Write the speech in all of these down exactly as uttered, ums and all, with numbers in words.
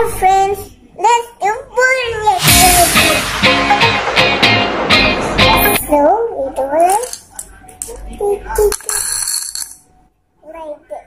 Hi friends, let's do boring activities. So we do it like this.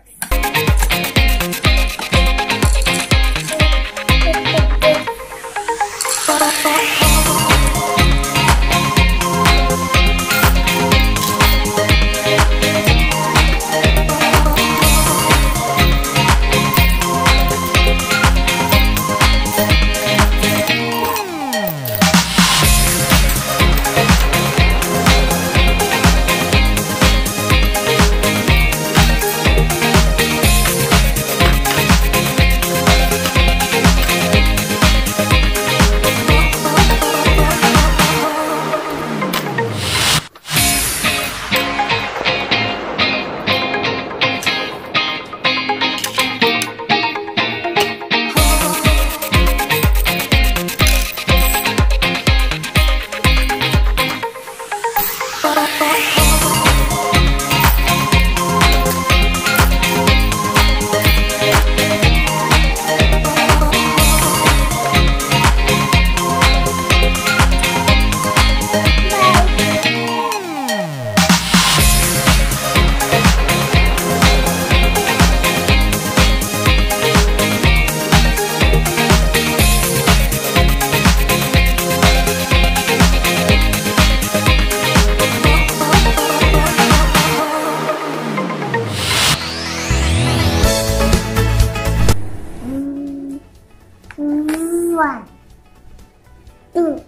One, two,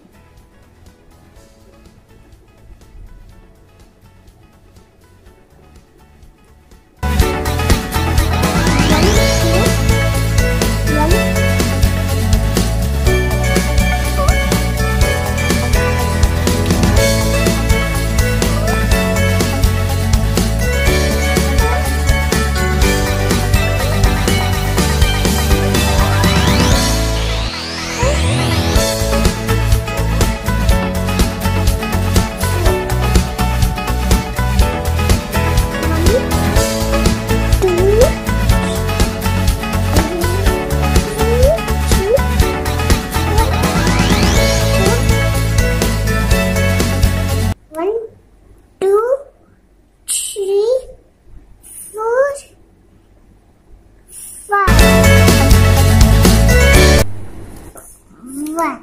one,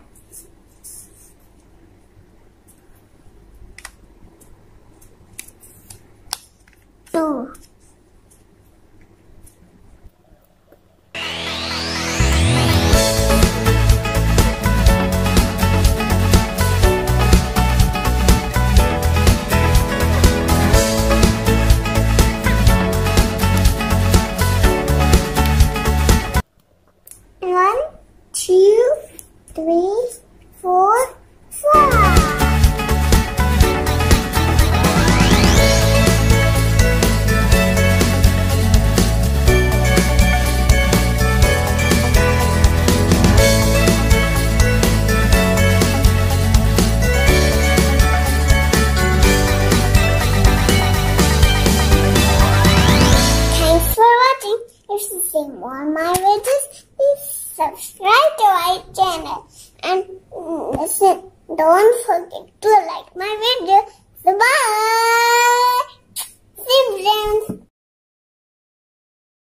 two, one, two, three, four, five. Thanks for watching. If you see more of my videos, please subscribe to our channel and listen. Don't forget to like my video. Bye.